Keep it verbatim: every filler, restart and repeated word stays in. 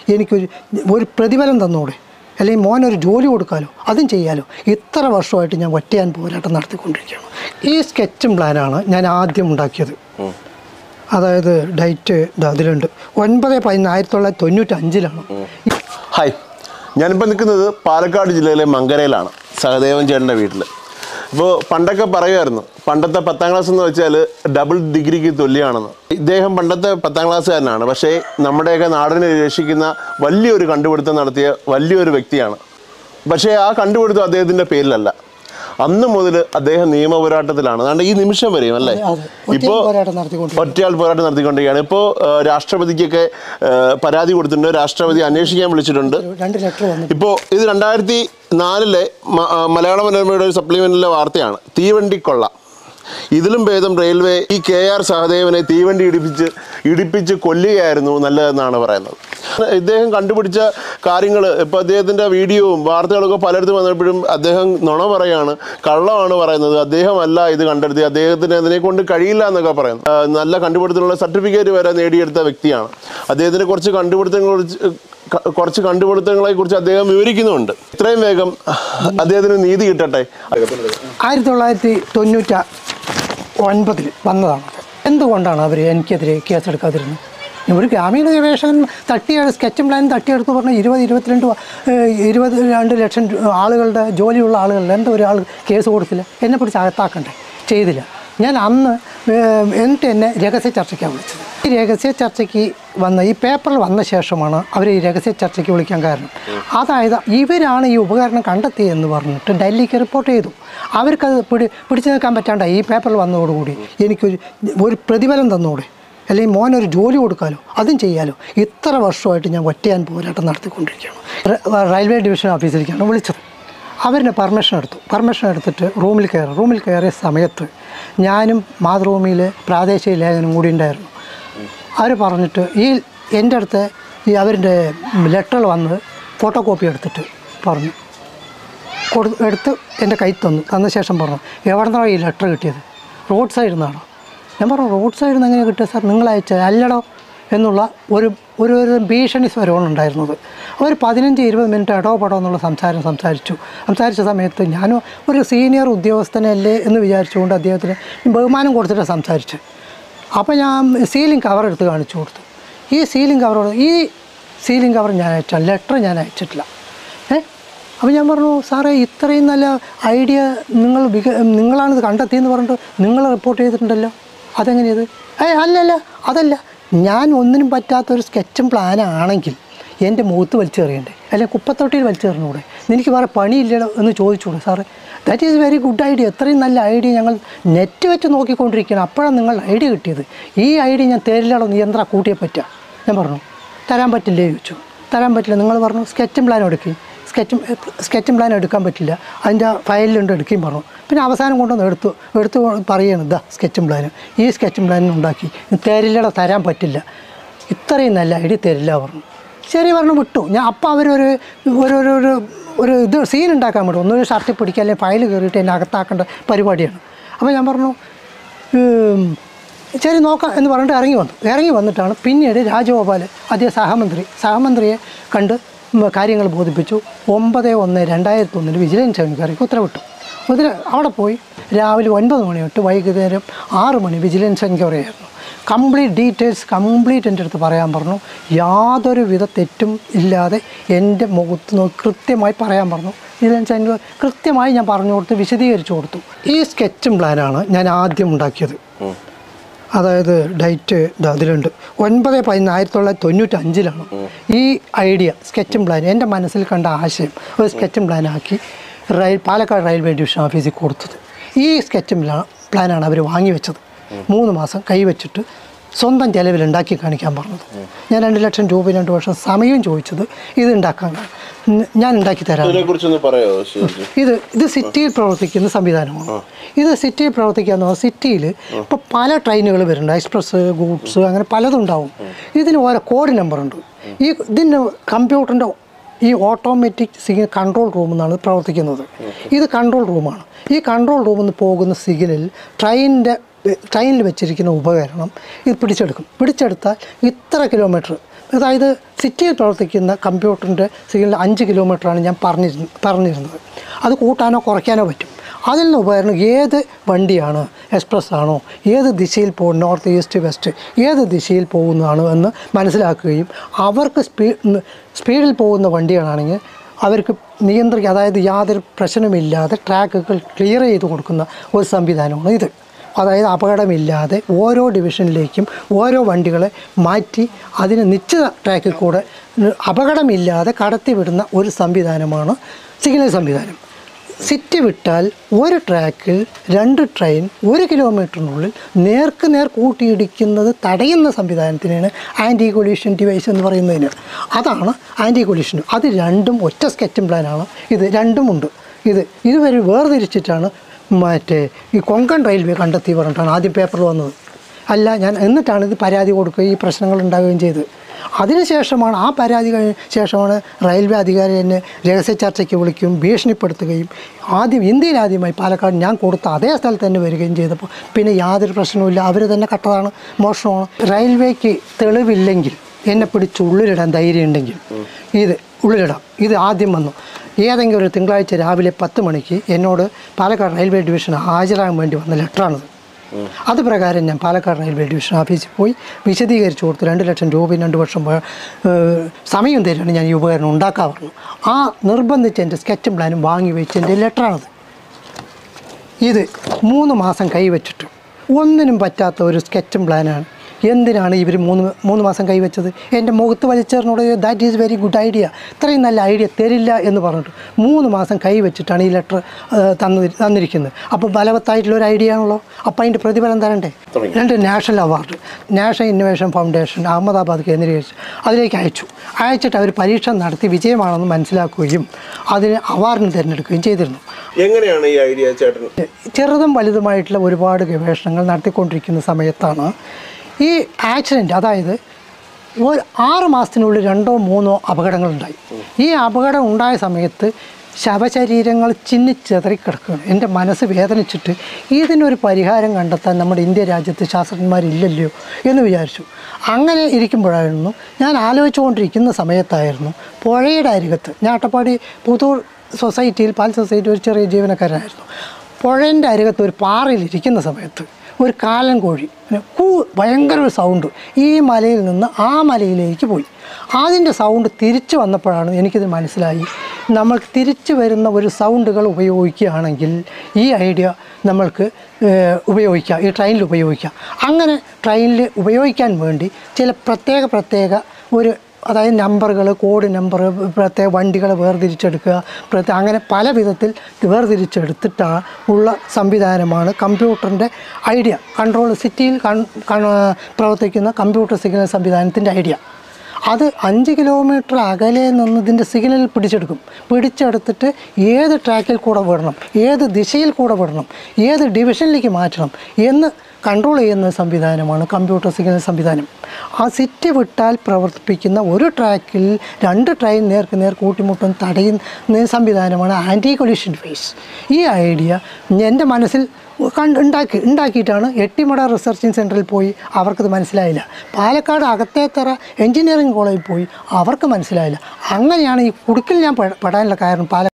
എനിക്കൊരു ഒരു പ്രതിഫലം തന്നൂടെ, അല്ലെങ്കിൽ മോനൊരു ജോലി കൊടുക്കാമല്ലോ, അതും ചെയ്യാമല്ലോ. ഇത്ര വർഷമായിട്ട് ഞാൻ ഒറ്റയാൻ പോരാട്ടം നടത്തിക്കൊണ്ടിരിക്കുകയാണ്. ഈ സ്കെച്ചും പ്ലാനാണ് ഞാൻ ആദ്യം ഉണ്ടാക്കിയത്. അതായത് ഡേറ്റ് അതിലുണ്ട്, ഒൻപത് പതിനൊന്ന് ആയിരത്തി തൊള്ളായിരത്തി തൊണ്ണൂറ്റി അഞ്ചിലാണ്. ഹായ്, ഞാനിപ്പോൾ നിൽക്കുന്നത് പാലക്കാട് ജില്ലയിലെ മങ്കരയിലാണ്, സഹദേവൻ ചേട്ടൻ്റെ വീട്ടിൽ. അപ്പോൾ പണ്ടൊക്കെ പറയുമായിരുന്നു, പണ്ടത്തെ പത്താം ക്ലാസ് എന്ന് വെച്ചാൽ ഡബിൾ ഡിഗ്രിക്ക് തുല്യമാണെന്ന്. ഇദ്ദേഹം പണ്ടത്തെ പത്താം ക്ലാസ്സുകാരനാണ്, പക്ഷേ നമ്മുടെയൊക്കെ നാടിനെ രക്ഷിക്കുന്ന വലിയൊരു കണ്ടുപിടുത്തം നടത്തിയ വലിയൊരു വ്യക്തിയാണ്. പക്ഷേ ആ കണ്ടുപിടുത്തം അദ്ദേഹത്തിൻ്റെ പേരിലല്ല. അന്ന് മുതൽ അദ്ദേഹം നിയമപോരാട്ടത്തിലാണ്, അതുകൊണ്ട് ഈ നിമിഷം വരെയും അല്ലേ ഇപ്പോൾ ഒറ്റയാൾ പോരാട്ടം നടത്തിക്കൊണ്ടിരിക്കുകയാണ്. ഇപ്പോൾ രാഷ്ട്രപതിക്കൊക്കെ പരാതി കൊടുത്തിട്ടുണ്ട്, രാഷ്ട്രപതി അന്വേഷിക്കാൻ വിളിച്ചിട്ടുണ്ട്. ഇപ്പോൾ ഇത് രണ്ടായിരത്തി നാലിലെ മലയാള മനോരമയുടെ ഒരു സപ്ലിമെന്റിലെ വാർത്തയാണ്. തീവണ്ടിക്കൊള്ള, ഇതിലും ഭേദം റെയിൽവേ ഈ കെ ആർ സഹദേവനെ തീവണ്ടി ഇടിപ്പിച്ച് ഇടിപ്പിച്ച് കൊല്ലുകയായിരുന്നു നല്ലതെന്നാണ് പറയുന്നത്. ഇദ്ദേഹം കണ്ടുപിടിച്ച കാര്യങ്ങൾ ഇപ്പോൾ അദ്ദേഹത്തിൻ്റെ വീഡിയോവും വാർത്തകളൊക്കെ പലയിടത്തും വന്നപ്പോഴും അദ്ദേഹം നുണ പറയാണ്, കള്ളമാണ് പറയുന്നത്. അദ്ദേഹമല്ല ഇത് കണ്ടെടുത്തി, അദ്ദേഹത്തിന് അതിനെ കൊണ്ട് കഴിയില്ല എന്നൊക്കെ പറയുന്നു. നല്ല കണ്ടുപിടുത്തത്തിനുള്ള സർട്ടിഫിക്കറ്റ് വരെ നേടിയെടുത്ത വ്യക്തിയാണ്. അദ്ദേഹത്തിന് കുറച്ച് കണ്ടുപിടുത്തങ്ങളെ കുറിച്ച് കുറച്ച് കണ്ടുപിടുത്തങ്ങളെ കുറിച്ച് അദ്ദേഹം വിവരിക്കുന്നുണ്ട്. ഇത്രയും വേഗം അദ്ദേഹത്തിന് നീതി കിട്ടട്ടെ. ആയിരത്തി തൊള്ളായിരത്തി തൊണ്ണൂറ്റി ഒൻപതിൽ വന്നതാണ്. എന്തുകൊണ്ടാണ് അവർ എനിക്കെതിരെ കേസെടുക്കാതിരുന്നത്? ഒരു ഗ്രാമീണ ഗവേഷകൻ തട്ടിയ സ്കെച്ചും പ്ലാൻ തട്ടിയെടുത്ത് പറഞ്ഞാൽ ഇരുപത് ഇരുപത്തിരണ്ട് ഇരുപത് രണ്ട് ലക്ഷം ആളുകളുടെ ജോലിയുള്ള ആളുകളിൽ എന്താ ഒരാൾ കേസ് കൊടുത്തില്ല? എന്നെ പിടിച്ച് അകത്താക്കണ്ടേ? ചെയ്തില്ല. ഞാൻ അന്ന് എന്നിട്ട് എന്നെ രഹസ്യ ചർച്ചയ്ക്കാണ് വിളിച്ചത്. ഈ രഹസ്യ ചർച്ചയ്ക്ക് വന്ന ഈ പേപ്പറിൽ വന്ന ശേഷമാണ് അവർ ഈ രഹസ്യ ചർച്ചയ്ക്ക് വിളിക്കാൻ കാരണം. അതായത് ഇവരാണ് ഈ ഉപകരണം കണ്ടെത്തിയെന്ന് പറഞ്ഞിട്ട് ഡൽഹിക്ക് റിപ്പോർട്ട് ചെയ്തു. അവർക്കത് പിടി പിടിച്ചു നിൽക്കാൻ പറ്റാണ്ടായി. ഈ പേപ്പറിൽ വന്നതോടുകൂടി എനിക്കൊരു ഒരു പ്രതിഫലം തന്നൂടെ, അല്ലെങ്കിൽ മോനൊരു ജോലി കൊടുക്കാമല്ലോ, അതും ചെയ്യാമല്ലോ. ഇത്ര വർഷമായിട്ട് ഞാൻ ഒറ്റയാൻ പോരാട്ടം നടത്തിക്കൊണ്ടിരിക്കുകയാണ്. റെയിൽവേ ഡിവിഷൻ ഓഫീസിലേക്കാണ് വിളിച്ചത്. അവരുടെ പെർമിഷൻ എടുത്തു. പെർമിഷൻ എടുത്തിട്ട് റൂമിൽ കയറി. റൂമിൽ കയറിയ സമയത്ത് ഞാനും മാതൃഭൂമിയിലെ പ്രാദേശിക ലേഖനം കൂടി ഉണ്ടായിരുന്നു. അവർ പറഞ്ഞിട്ട് ഈ എൻ്റെ അടുത്ത് ഈ അവരുടെ ലെറ്റർ വന്ന് ഫോട്ടോ കോപ്പി എടുത്തിട്ട് പറഞ്ഞു കൊടു എടുത്ത് എൻ്റെ കൈ തന്നു. തന്ന ശേഷം പറഞ്ഞു, എവിടെ നിന്നാണ് ഈ ലെറ്റർ കിട്ടിയത്? റോഡ് സൈഡിൽ നിന്നാണോ? ഞാൻ പറഞ്ഞു, റോഡ് സൈഡിൽ നിന്ന് എങ്ങനെ കിട്ടിയത് സാർ? നിങ്ങൾ അയച്ചത് അല്ലടോ എന്നുള്ള ഒരു ഒരു ഒരു ഭീഷണി സ്വരമാണ് ഉണ്ടായിരുന്നത്. ഒരു പതിനഞ്ച് ഇരുപത് മിനിറ്റ് ഇടോ പെടോ എന്നുള്ള സംസാരം സംസാരിച്ചു. സംസാരിച്ച സമയത്ത് ഞാനും ഒരു സീനിയർ ഉദ്യോഗസ്ഥനല്ലേ എന്ന് വിചാരിച്ചുകൊണ്ട് അദ്ദേഹത്തിന് ബഹുമാനം കൊടുത്തിട്ട് സംസാരിച്ചു. അപ്പോൾ ഞാൻ സീലിംഗ് കവർ എടുത്ത് കാണിച്ചു കൊടുത്തു. ഈ സീലിംഗ് കവർ ഈ സീലിംഗ് കവർ ഞാൻ അയച്ചില്ല, ലെറ്റർ ഞാൻ അയച്ചിട്ടില്ല. ഏ അപ്പോൾ ഞാൻ പറഞ്ഞു, സാറേ ഇത്രയും നല്ല ഐഡിയ നിങ്ങൾ വിക നിങ്ങളാണിത് കണ്ടെത്തിയെന്ന് പറഞ്ഞിട്ട് നിങ്ങൾ റിപ്പോർട്ട് ചെയ്തിട്ടുണ്ടല്ലോ, അതെങ്ങനെയത്? ഏ അല്ലല്ല അതല്ല, ഞാൻ ഒന്നിനും പറ്റാത്തൊരു സ്കെച്ചും പ്ലാനാണെങ്കിൽ എൻ്റെ മുഖത്ത് വലിച്ചെറിയണ്ടേ, അല്ലെങ്കിൽ കുപ്പത്തൊട്ടിയിൽ വലിച്ചെറിഞ്ഞൂടെ? എനിക്ക് വേറെ പണിയില്ലല്ലോ എന്ന് ചോദിച്ചൂടെ സാറേ? That is very good idea. എത്രയും നല്ല ഐഡിയ ഞങ്ങൾ നെറ്റ് വെച്ച് നോക്കിക്കൊണ്ടിരിക്കുകയാണ്, അപ്പോഴാണ് നിങ്ങളുടെ ഐഡിയ കിട്ടിയത്. ഈ ഐഡിയ ഞാൻ തരില്ലടോ, നീ എന്താ കൂട്ടിയെ പറ്റുക? ഞാൻ പറഞ്ഞു, തരാൻ പറ്റില്ലേ ചോദിച്ചു. തരാൻ പറ്റില്ല. നിങ്ങൾ പറഞ്ഞു സ്കെച്ചും പ്ലാൻ എടുക്കുകയും സ്കെച്ചും സ്കെച്ചും പ്ലാൻ എടുക്കാൻ പറ്റില്ല, അതിൻ്റെ ഫയലിലുണ്ട് എടുക്കുകയും പറഞ്ഞു. പിന്നെ അവസാനം കൊണ്ടുവന്ന് എടുത്തു എടുത്ത് പറയുകയാണ്, ഇതാ സ്കെച്ചും പ്ലാനും, ഈ സ്കെച്ചും പ്ലാനും ഉണ്ടാക്കി തരില്ലടോ, തരാൻ പറ്റില്ല, ഇത്രയും നല്ല ഐഡിയ തരില്ല പറഞ്ഞു. ശരി പറഞ്ഞു, വിട്ടു. ഞാൻ അപ്പോൾ അവരൊരു ഒരു ഒരു ഒരു ഇത് സീൻ ഉണ്ടാക്കാൻ വേണ്ടി ഒന്നൊരു ഷർട്ടിൽ പിടിക്കുക, അല്ലെങ്കിൽ ഫയൽ കയറിയിട്ട് എന്നെ അകത്താക്കേണ്ട പരിപാടിയാണ്. അപ്പോൾ ഞാൻ പറഞ്ഞു, ശരി നോക്കാം എന്ന് പറഞ്ഞിട്ട് ഇറങ്ങി വന്നു. ഇറങ്ങി വന്നിട്ടാണ് പിന്നീട് രാജഗോപാൽ അദ്ദേഹം സഹമന്ത്രി സഹമന്ത്രിയെ കണ്ട് കാര്യങ്ങൾ ബോധിപ്പിച്ചു. ഒമ്പത് ഒന്ന് രണ്ടായിരത്തി ഒന്നിൽ വിജിലൻസ് എൻക്വയറിക്ക് ഉത്തരവിട്ടു. മുതൽ അവിടെ പോയി രാവിലെ ഒൻപത് മണി തൊട്ട് വൈകുന്നേരം ആറ് മണി വിജിലൻസ് എൻക്വയറി ആയിരുന്നു. കംപ്ലീറ്റ് ഡീറ്റെയിൽസ് കംപ്ലീറ്റ് എൻ്റെ അടുത്ത് പറയാൻ പറഞ്ഞു. യാതൊരു വിധ തെറ്റും ഇല്ലാതെ എൻ്റെ മുഖത്ത് നോക്കി കൃത്യമായി പറയാൻ പറഞ്ഞു. വിജിലൻസ് എൻക്വയറി കൃത്യമായി ഞാൻ പറഞ്ഞു കൊടുത്ത് വിശദീകരിച്ചു കൊടുത്തു. ഈ സ്കെച്ചും പ്ലാനാണ് ഞാൻ ആദ്യം ഉണ്ടാക്കിയത്. അതായത് ഡേറ്റ് അതിലുണ്ട്, ഒൻപത് പതിനൊന്ന് ആയിരത്തി തൊള്ളായിരത്തി തൊണ്ണൂറ്റി അഞ്ചിലാണ് ഈ ഐഡിയ സ്കെച്ചും പ്ലാൻ എൻ്റെ മനസ്സിൽ കണ്ട ആശയം ഒരു സ്കെച്ചും പ്ലാനാക്കി റെയിൽ പാലക്കാട് റെയിൽവേ ഡിവിഷൻ ഓഫീസിൽ കൊടുത്തത്. ഈ സ്കെച്ചും പ്ലാനാണ് അവർ വാങ്ങി വെച്ചത്. മൂന്ന് മാസം കൈവച്ചിട്ട് സ്വന്തം ചെലവിൽ ഉണ്ടാക്കി കാണിക്കാൻ പറഞ്ഞത്. ഞാൻ രണ്ട് ലക്ഷം രൂപ രണ്ട് വർഷം സമയം ചോദിച്ചത് ഇത് ഉണ്ടാക്കാൻ. ഞാൻ ഉണ്ടാക്കി തരാം. ഇത് ഇത് സിറ്റിയിൽ പ്രവർത്തിക്കുന്ന സംവിധാനമാണ്. ഇത് സിറ്റിയിൽ പ്രവർത്തിക്കാന്ന് പറഞ്ഞാൽ സിറ്റിയിൽ ഇപ്പോൾ പല ട്രെയിനുകൾ വരുന്നുണ്ട്, എക്സ്പ്രസ്, ഗൂഡ്സ്, അങ്ങനെ പലതും ഉണ്ടാവും. ഇതിന് ഓരോ കോഡ് നമ്പറുണ്ട്. ഈ ഇതിൻ്റെ കമ്പ്യൂട്ടറിൻ്റെ ഈ ഓട്ടോമാറ്റിക് സിഗ്നൽ കൺട്രോൾ റൂം എന്നാണ് പ്രവർത്തിക്കുന്നത്. ഇത് കൺട്രോൾ റൂമാണ്. ഈ കൺട്രോൾ റൂമിൽ നിന്ന് പോകുന്ന സിഗ്നൽ ട്രെയിനിൻ്റെ ട്രെയിനിൽ വെച്ചിരിക്കുന്ന ഉപകരണം ഇത് പിടിച്ചെടുക്കും. പിടിച്ചെടുത്താൽ ഇത്ര കിലോമീറ്റർ അതായത് സിറ്റിയിൽ പ്രവർത്തിക്കുന്ന കമ്പ്യൂട്ടറിൻ്റെ സിഗ്നൽ അഞ്ച് കിലോമീറ്ററാണ് ഞാൻ പറഞ്ഞിരുന്നു പറഞ്ഞിരുന്നത് അത് കൂട്ടാനോ കുറയ്ക്കാനോ പറ്റും. അതിൽ നിന്ന് ഉപകരണം ഏത് വണ്ടിയാണ്, എക്സ്പ്രസ് ആണോ, ഏത് ദിശയിൽ പോകും, നോർത്ത് ഈസ്റ്റ് വെസ്റ്റ് ഏത് ദിശയിൽ പോകുന്നതാണ് എന്ന് മനസ്സിലാക്കുകയും അവർക്ക് സ്പീഡ് സ്പീഡിൽ പോകുന്ന വണ്ടികളാണെങ്കിൽ അവർക്ക് നിയന്ത്രിക്കുക, അതായത് യാതൊരു പ്രശ്നമില്ലാതെ ട്രാക്കുകൾ ക്ലിയർ ചെയ്ത് കൊടുക്കുന്ന ഒരു സംവിധാനമാണ് ഇത്. അതായത് അപകടമില്ലാതെ ഓരോ ഡിവിഷനിലേക്കും ഓരോ വണ്ടികളെ മാറ്റി അതിന് നിശ്ചിത ട്രാക്കിൽ കൂടെ അപകടമില്ലാതെ കടത്തിവിടുന്ന ഒരു സംവിധാനമാണ് സിഗ്നൽ സംവിധാനം. സിറ്റി വിട്ടാൽ ഒരു ട്രാക്കിൽ രണ്ട് ട്രെയിൻ ഒരു കിലോമീറ്ററിനുള്ളിൽ നേർക്ക് നേർ കൂട്ടിയിടിക്കുന്നത് തടയുന്ന സംവിധാനത്തിനാണ് ആൻറ്റി കൊളീഷൻ ഡിവൈസ് എന്ന് പറയുന്നതിന്. അതാണ് ആൻറ്റി കൊളീഷൻ. അത് രണ്ടും ഒറ്റ സ്കെച്ചിങ് പ്ലാനാണ്. ഇത് രണ്ടുമുണ്ട്. ഇത് ഇതുവരെ വേർതിരിച്ചിട്ടാണ് മറ്റേ ഈ കൊങ്കൺ റെയിൽവേ കണ്ടെത്തി പറഞ്ഞിട്ടാണ് ആദ്യം പേപ്പറിൽ വന്നത്. അല്ല ഞാൻ എന്നിട്ടാണ് ഇത് പരാതി കൊടുക്കുകയും ഈ പ്രശ്നങ്ങൾ ഉണ്ടാവുകയും ചെയ്തത്. അതിനുശേഷമാണ് ആ പരാതി കഴിഞ്ഞ ശേഷമാണ് റെയിൽവേ അധികാരി എന്നെ രഹസ്യ ചർച്ചയ്ക്ക് വിളിക്കുകയും ഭീഷണിപ്പെടുത്തുകയും ആദ്യം ഇന്ത്യയിൽ ആദ്യമായി പാലക്കാട് ഞാൻ കൊടുത്ത അതേ സ്ഥലത്ത് തന്നെ വരികയും ചെയ്തപ്പോൾ പിന്നെ യാതൊരു പ്രശ്നവുമില്ല, അവർ തന്നെ കട്ടതാണ്, മോഷണമാണ്. റെയിൽവേക്ക് തെളിവില്ലെങ്കിൽ എന്നെ പിടിച്ച് ഉള്ളിലിടാൻ ധൈര്യം ഉണ്ടെങ്കിൽ ഇത് ഉള്ളിലിടാം. ഇത് ആദ്യം വന്നു ഏതെങ്കിലും ഒരു തിങ്കളാഴ്ച രാവിലെ പത്ത് മണിക്ക് എന്നോട് പാലക്കാട് റെയിൽവേ ഡിവിഷൻ ഹാജരാകാൻ വേണ്ടി വന്ന ലെറ്ററാണിത്. അത് പ്രകാരം ഞാൻ പാലക്കാട് റെയിൽവേ ഡിവിഷൻ ഓഫീസിൽ പോയി വിശദീകരിച്ചു കൊടുത്തു. രണ്ട് ലക്ഷം രൂപയും രണ്ട് വർഷം സമയം തരുകയാണ് ഞാൻ ഈ ഉപകരണം ഉണ്ടാക്കാൻ പറഞ്ഞു. ആ നിർബന്ധിച്ച് എൻ്റെ സ്കെച്ചും പ്ലാനും വാങ്ങി വെച്ച് എൻ്റെ ലെറ്ററാണത്. ഇത് മൂന്ന് മാസം കൈവച്ചിട്ട് ഒന്നിനും പറ്റാത്ത ഒരു സ്കെച്ചും പ്ലാനാണ്. എന്തിനാണ് ഇവർ മൂന്ന് മൂന്ന് മാസം കൈവച്ചത്? എൻ്റെ മുഖത്ത് വലിച്ചേറിനോട് that is very good idea, ഇത്രയും നല്ല ഐഡിയ തരില്ല എന്ന് പറഞ്ഞിട്ട് മൂന്ന് മാസം കൈവച്ചിട്ടാണ് ഈ ലെറ്റർ തന്നു തന്നിരിക്കുന്നത്. അപ്പോൾ ബലവത്തായിട്ടുള്ള ഒരു ഐഡിയ ആണല്ലോ. അപ്പോൾ അതിൻ്റെ പ്രതിഫലം തരണ്ടേ? രണ്ട് national award national innovation foundation Ahmedabad കേന്ദ്രീകരിച്ച് അതിലേക്ക് അയച്ചു. അയച്ചിട്ട് അവർ പരീക്ഷ നടത്തി വിജയമാണെന്ന് മനസ്സിലാക്കുകയും അതിന് അവാർഡിന് തിരഞ്ഞെടുക്കുകയും ചെയ്തിരുന്നു. എങ്ങനെയാണ് ഈ ഐഡിയ ചേട്ടൻ? ചെറുതും വലുതുമായിട്ടുള്ള ഒരുപാട് ഗവേഷണങ്ങൾ നടത്തിക്കൊണ്ടിരിക്കുന്ന സമയത്താണ് ഈ ആക്സിഡൻറ്റ്, അതായത് ഒരു ആറ് മാസത്തിനുള്ളിൽ രണ്ടോ മൂന്നോ അപകടങ്ങളുണ്ടായി. ഈ അപകടം ഉണ്ടായ സമയത്ത് ശവശരീരങ്ങൾ ചിന്നിച്ചെതറി കിടക്കുകയാണ്. എൻ്റെ മനസ്സ് വേദനിച്ചിട്ട് ഇതിനൊരു പരിഹാരം കണ്ടെത്താൻ നമ്മുടെ ഇന്ത്യ രാജ്യത്ത് ശാസ്ത്രജ്ഞന്മാരില്ലല്ലോ എന്ന് വിചാരിച്ചു. അങ്ങനെ ഇരിക്കുമ്പോഴായിരുന്നു ഞാൻ ആലോചിച്ചുകൊണ്ടിരിക്കുന്ന സമയത്തായിരുന്നു പുഴയുടെ അരികത്ത്, ഞാൻ അട്ടപ്പാടി പുതൂർ സൊസൈറ്റിയിൽ പാൽ സൊസൈറ്റി ഒരു ചെറിയ ജീവനക്കാരനായിരുന്നു. പുഴേൻ്റെ അരികത്ത് ഒരു പാറയിലിരിക്കുന്ന സമയത്ത് ഒരു കാലൻ കോഴി കൂ ഭയങ്കര ഒരു സൗണ്ട് ഈ മലയിൽ നിന്ന് ആ മലയിലേക്ക് പോയി. അതിൻ്റെ സൗണ്ട് തിരിച്ചു വന്നപ്പോഴാണ് എനിക്കിത് മനസ്സിലായി, നമ്മൾ തിരിച്ചു വരുന്ന ഒരു സൗണ്ടുകൾ ഉപയോഗിക്കുകയാണെങ്കിൽ ഈ ഐഡിയ നമ്മൾക്ക് ഉപയോഗിക്കാം, ഈ ട്രെയിനിൽ ഉപയോഗിക്കാം. അങ്ങനെ ട്രെയിനിൽ ഉപയോഗിക്കാൻ വേണ്ടി ചില പ്രത്യേക പ്രത്യേക ഒരു അതായത് നമ്പറുകൾ, കോഡ് നമ്പർ, പ്രത്യേക വണ്ടികളെ വേർതിരിച്ചെടുക്കുക, പ്രത്യേക അങ്ങനെ പല വിധത്തിൽ വേർതിരിച്ചെടുത്തിട്ടാണ് ഉള്ള സംവിധാനമാണ് കമ്പ്യൂട്ടറിൻ്റെ ഐഡിയ. കൺട്രോൾ സിറ്റിയിൽ പ്രവർത്തിക്കുന്ന കമ്പ്യൂട്ടർ സിഗ്നൽ സംവിധാനത്തിൻ്റെ ഐഡിയ. അത് അഞ്ച് കിലോമീറ്റർ അകലെ നിന്ന് ഇതിൻ്റെ സിഗ്നൽ പിടിച്ചെടുക്കും. പിടിച്ചെടുത്തിട്ട് ഏത് ട്രാക്കിൽ കൂടെ വിടണം, ഏത് ദിശയിൽ കൂടെ വിടണം, ഏത് ഡിവിഷനിലേക്ക് മാറ്റണം എന്ന് കൺട്രോൾ ചെയ്യുന്ന സംവിധാനമാണ് കമ്പ്യൂട്ടർ സിഗ്നൽ സംവിധാനം. ആ സിറ്റി വിട്ടാൽ പ്രവർത്തിപ്പിക്കുന്ന ഒരു ട്രാക്കിൽ രണ്ട് ട്രെയിൻ നേർക്ക് നേർ കൂട്ടിമുട്ടും തടയുന്ന സംവിധാനമാണ് ആൻറ്റി കൊളീഷൻ ഡിവൈസ്. ഈ ഐഡിയ എൻ്റെ മനസ്സിൽ കണ്ട് ഉണ്ടാക്കി ഉണ്ടാക്കിയിട്ടാണ് എട്ടിമട റിസർച്ചിങ് സെൻറ്ററിൽ പോയി, അവർക്കത് മനസ്സിലായില്ല. പാലക്കാട് അകത്തേത്തറ എഞ്ചിനീയറിംഗ് കോളേജിൽ പോയി, അവർക്ക് മനസ്സിലായില്ല. അങ്ങനെയാണ് ഈ കുടുക്കിൽ ഞാൻ പെടാനുള്ള കാരണം. പാല